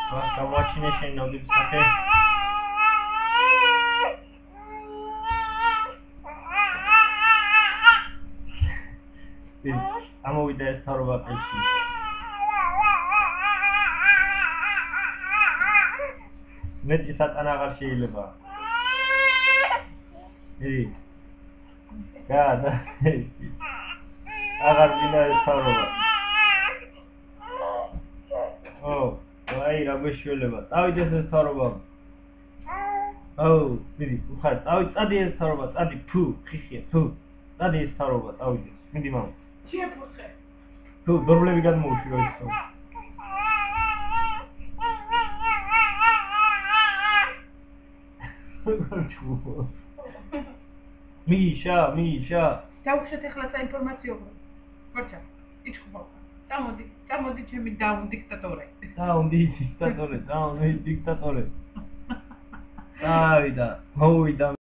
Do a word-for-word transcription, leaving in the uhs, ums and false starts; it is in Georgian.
გამოაჩინე შენ ნოდების სახე. ამოვიდა ეს თაობა ყელში. მეტი სატანა აღარ შეიძლება. ი გადა აღარ მინდა ეს თაობა. ო აი რა გვეშველება. წავიდეს ეს თაობა. ო მიდი უხარ წავი წადი ეს თაობა წადი ფუ ხიხია ფუ წადი ეს თაობა წავიდეს მიდი მამა შეფუხე თუ დორბლები გადმოუშვი რა ისო მიშა მიშა დავუხსეთ ახლა საინფორმაციო ვარჩა იჩხუბა წამოდი წამოდი ჩემი დაუნ დიქტატორე დაუნ დიქტატორე დაუნ დიქტატორე ავიდა მოვიდა